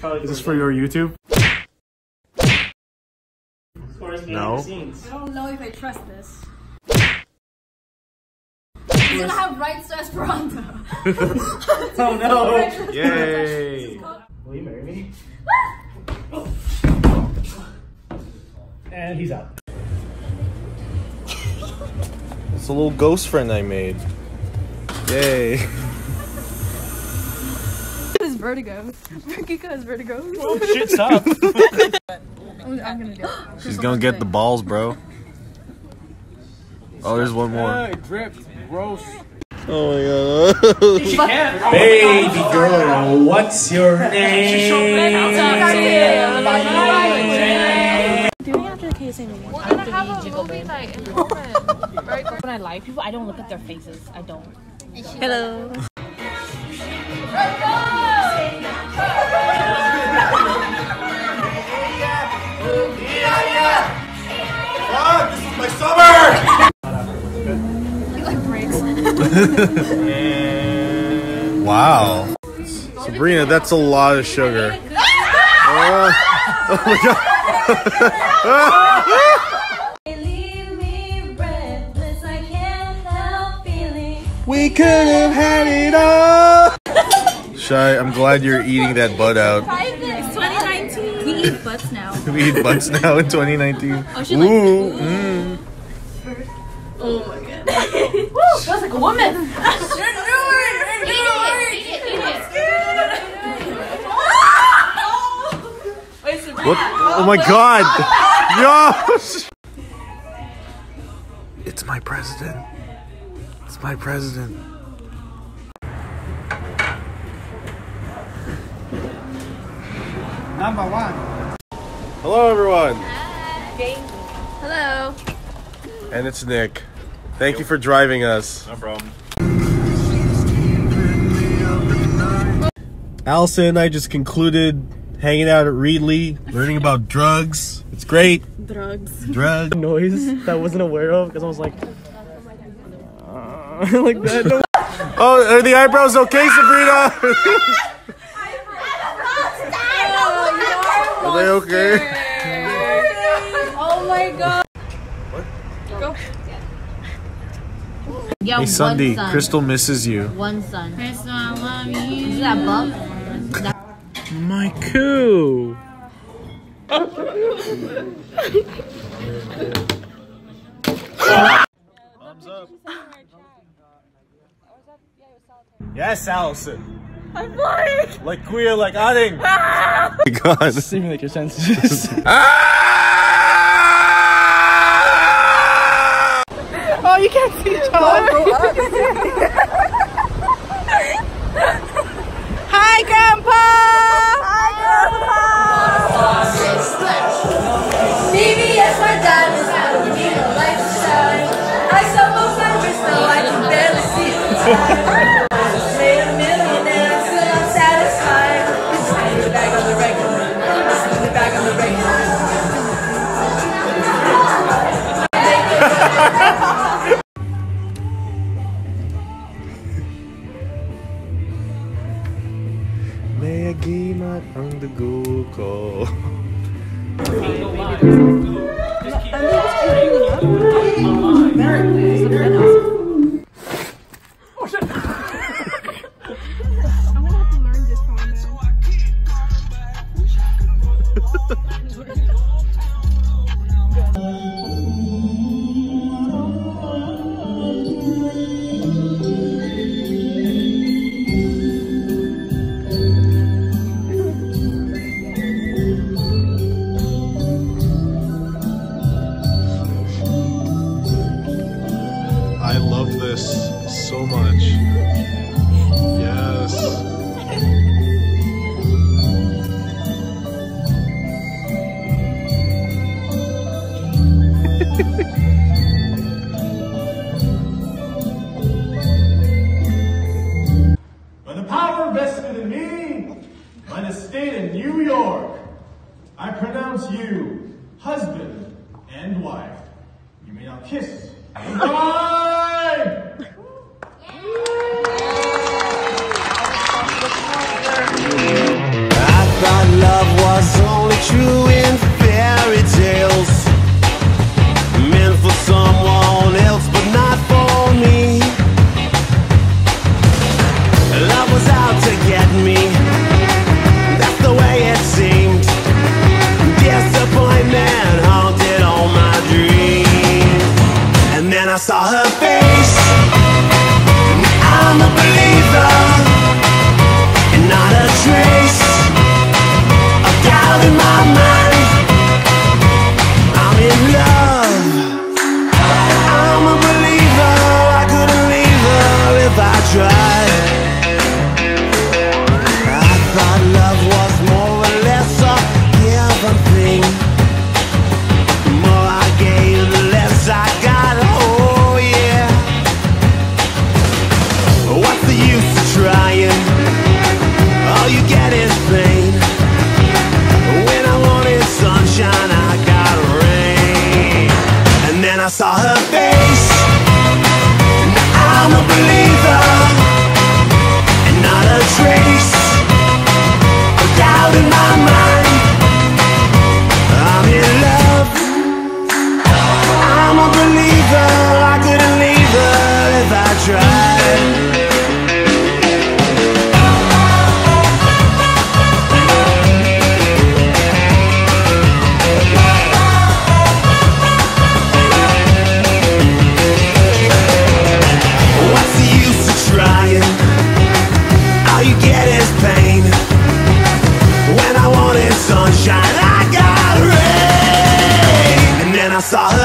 Is this for your YouTube? No. I don't know if I trust this. He's gonna have rights to Esperanto. Oh no! Yay! Will you marry me? And he's out. It's a little ghost friend I made. Yay! His vertigo. Kika has vertigo. Oh shit! Stop. I'm gonna do it. She's gonna get the balls, bro. Oh, there's one more. It dripped. Gross. Oh my god. Baby girl, what's your name? Doing after the KSA meeting. We're gonna have a movie night in Pullman. When I like people, I don't look at their faces. I don't. Hello. This is my summer! He like breaks. Wow. Sabrina, that's a lot of sugar. Oh my god. We could have had it all. Shy, I'm glad you're eating that butt out. It's 2019. We eat butts now. We eat butts now in 2019. Oh, she likes Ooh, Oh my god. Feels like a woman. What? Oh my god! Yes! It's my president. It's my president. Number one. Hello, everyone. Hello. And it's Nick. Thank you for driving us. No problem. Allison and I just concluded hanging out at Reedley, learning about drugs. It's great. Drugs. Drug. Noise that I wasn't aware of because I was like, like that. No. Oh, are the eyebrows okay, Sabrina? Are they okay? Oh my god. Yo, Hey, Sunday, one son. Crystal misses you. One son. Crystal, I love you. Is that bump? My coo. Thumbs up. Yes, Allison. I'm flying. Like queer, like Adding. Oh my god. Simulate your senses. Oh, you can't see John. Hi, Grandpa. Hi, Grandpa. CVS, my diamonds, how do you need a light to shine? I saw both numbers, though I can barely see the time. I just made $1 millionaire, still not satisfied. In the back of the regular. In the back of the regular. May I give my tongue to Google. I love this so much. Yes. By the power vested in me, by the state of New York, I pronounce you husband and wife. You may now kiss. Goodbye! I thought sunshine, I got rain. And then I saw